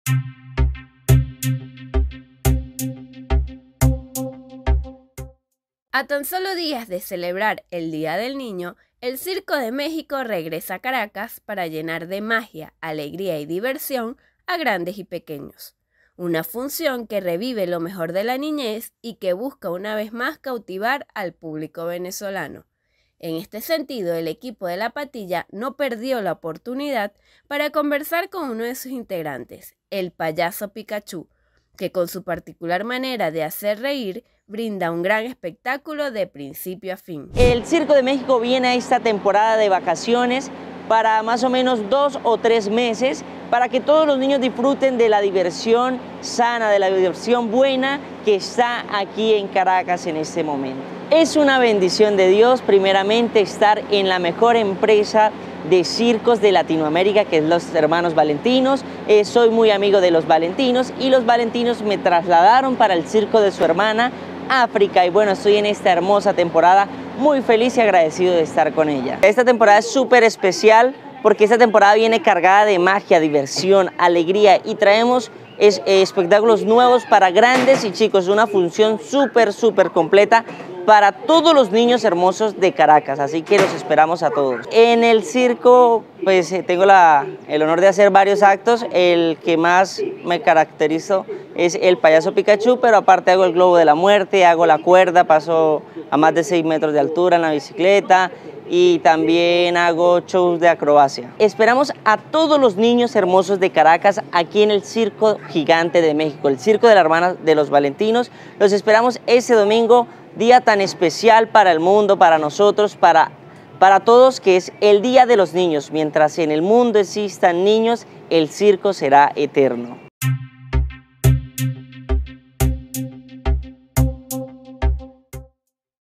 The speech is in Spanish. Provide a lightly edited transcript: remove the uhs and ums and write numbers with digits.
A tan solo días de celebrar el Día del Niño, el Circo de México regresa a Caracas para llenar de magia, alegría y diversión a grandes y pequeños. Una función que revive lo mejor de la niñez y que busca una vez más cautivar al público venezolano. En este sentido, el equipo de La Patilla no perdió la oportunidad para conversar con uno de sus integrantes, el payaso Pikachu, que con su particular manera de hacer reír, brinda un gran espectáculo de principio a fin. El Circo de México viene a esta temporada de vacaciones para más o menos 2 o 3 meses, para que todos los niños disfruten de la diversión sana, de la diversión buena que está aquí en Caracas en este momento. Es una bendición de Dios, primeramente, estar en la mejor empresa de circos de Latinoamérica, que es los hermanos Valentinos. Soy muy amigo de los Valentinos y los Valentinos me trasladaron para el circo de su hermana, África, y bueno, estoy en esta hermosa temporada muy feliz y agradecido de estar con ella. Esta temporada es súper especial porque esta temporada viene cargada de magia, diversión, alegría y traemos espectáculos nuevos para grandes y chicos, una función súper completa para todos los niños hermosos de Caracas, así que los esperamos a todos. En el circo pues tengo el honor de hacer varios actos. El que más me caracterizo es el payaso Pikachu, pero aparte hago el globo de la muerte, hago la cuerda, paso a más de 6 metros de altura en la bicicleta y también hago shows de acrobacia. Esperamos a todos los niños hermosos de Caracas aquí en el Circo Gigante de México, el Circo de la Hermana de los Valentinos. Los esperamos ese domingo, día tan especial para el mundo, para nosotros, para todos, que es el Día de los Niños. Mientras en el mundo existan niños, el circo será eterno.